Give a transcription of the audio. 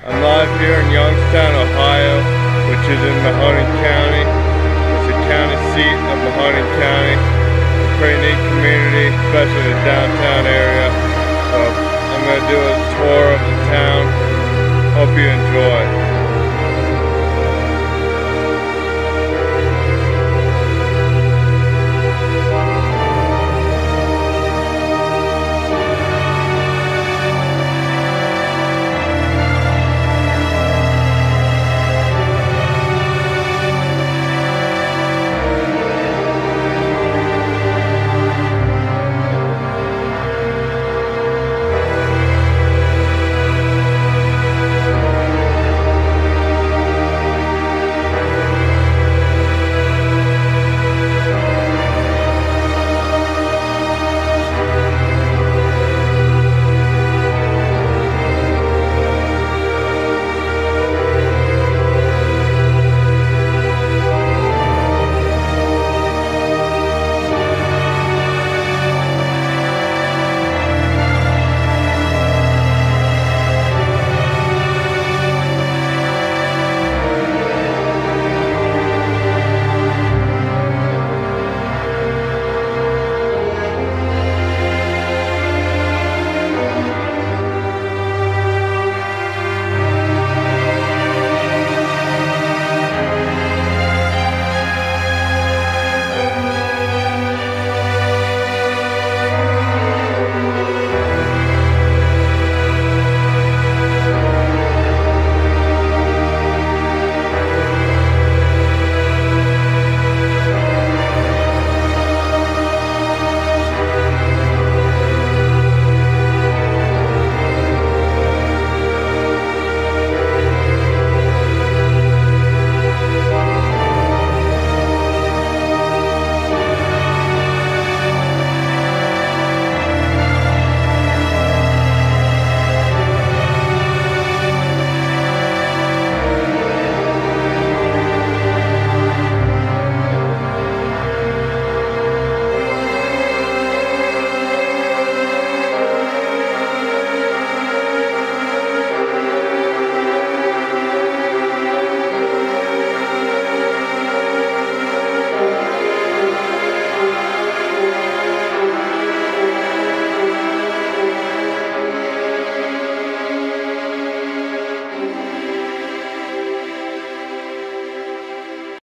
I'm live here in Youngstown, Ohio, which is in Mahoning County. It's the county seat of Mahoning County. It's a pretty neat community, especially the downtown area. So I'm going to do a tour of the town. Hope you enjoy.